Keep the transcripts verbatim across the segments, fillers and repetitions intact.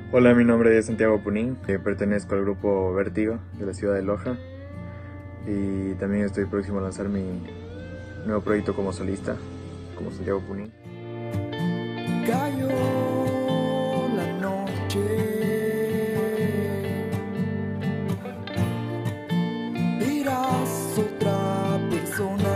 Hola, mi nombre es Santiago Punín, eh, pertenezco al grupo Vértigo de la ciudad de Loja y también estoy próximo a lanzar mi nuevo proyecto como solista, como Santiago Punín. Cayó la noche, verás otra persona.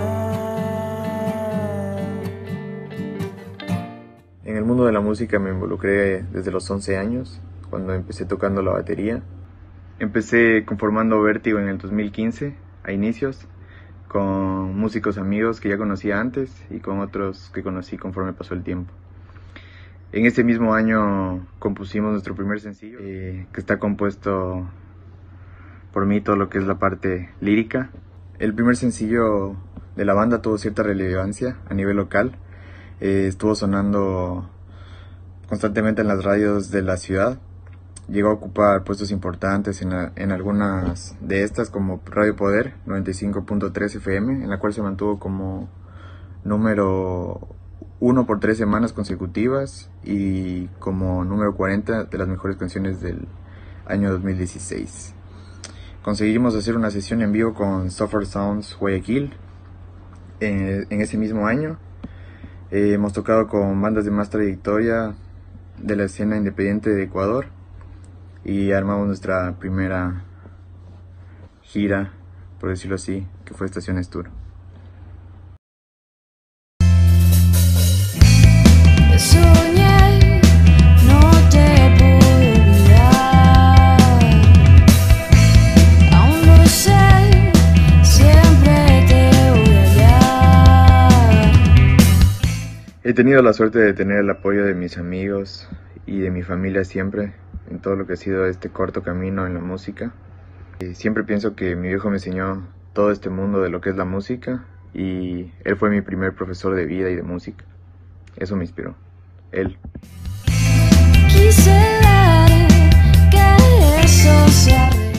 En el mundo de la música me involucré desde los once años, cuando empecé tocando la batería. Empecé conformando Vértigo en el dos mil quince, a inicios, con músicos amigos que ya conocía antes y con otros que conocí conforme pasó el tiempo. En ese mismo año compusimos nuestro primer sencillo, eh, que está compuesto por mí, todo lo que es la parte lírica. El primer sencillo de la banda tuvo cierta relevancia a nivel local. Eh, estuvo sonando constantemente en las radios de la ciudad. Llegó a ocupar puestos importantes en, a, en algunas de estas, como Radio Poder noventa y cinco punto tres F M, en la cual se mantuvo como número uno por tres semanas consecutivas y como número cuarenta de las mejores canciones del año dos mil dieciséis. Conseguimos hacer una sesión en vivo con Software Sounds Guayaquil en, en ese mismo año. Eh, hemos tocado con bandas de más trayectoria de la escena independiente de Ecuador y armamos nuestra primera gira, por decirlo así, que fue Estaciones Tour. Soñé, no te pude olvidar, aún lo sé, siempre te voy a hallar. He tenido la suerte de tener el apoyo de mis amigos y de mi familia siempre, en todo lo que ha sido este corto camino en la música. Y siempre pienso que mi viejo me enseñó todo este mundo de lo que es la música y él fue mi primer profesor de vida y de música. Eso me inspiró, él. Quise dar que eso se arregle.